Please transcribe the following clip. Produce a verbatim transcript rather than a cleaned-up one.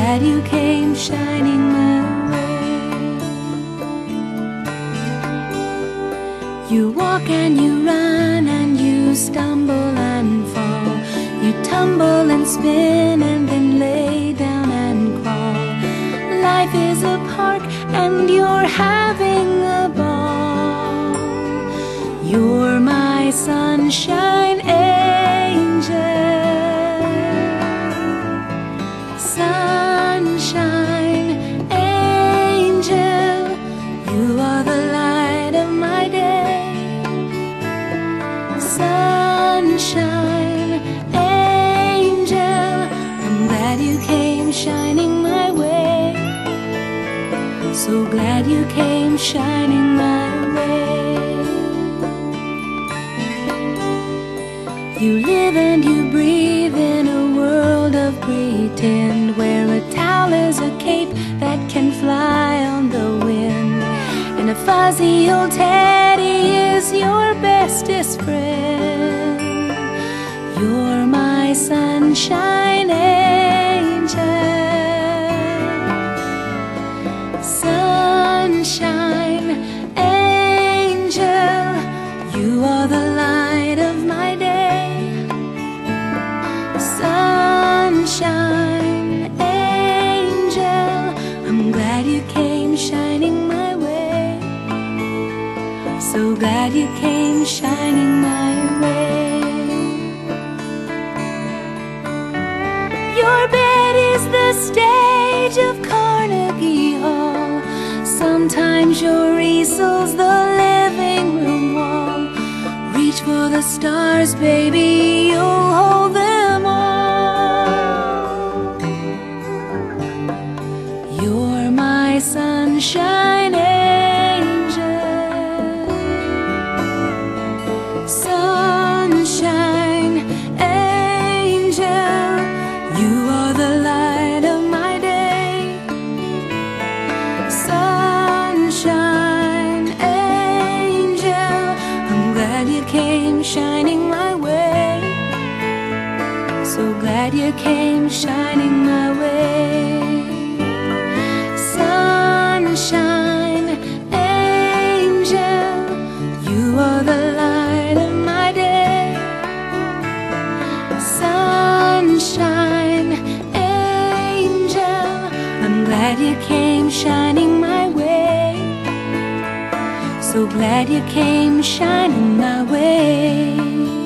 glad you came shining my way. You walk and you run and you stumble and fall. You tumble and spin and then lay down and crawl. Life is a park and you're having a ball. You're my sunshine angel. Sunshine angel, you are the light of my day. Sunshine angel, I'm glad you came shining my way. So glad you came shining my way. You live and you breathe in a world of pretend, where a towel is a cape that can fly on the wind, and a fuzzy old teddy is your bestest friend. You're my sunshine angel. Sunshine angel, you are the light of my day. Sunshine angel, I'm glad you came shining my way. So glad you came shining my way. Your bed is the stage of Carnegie Hall. Sometimes your easel's the living room wall. Reach for the stars, baby, you'll hold them all. You're my sunshine angel. Sunshine angel, you are the light of my day. Sunshine angel, I'm glad you came shining my way. So glad you came shining my way. Sunshine angel, you are the light of my day. Sunshine angel, I'm glad you came shining my way. So glad you came shining my way.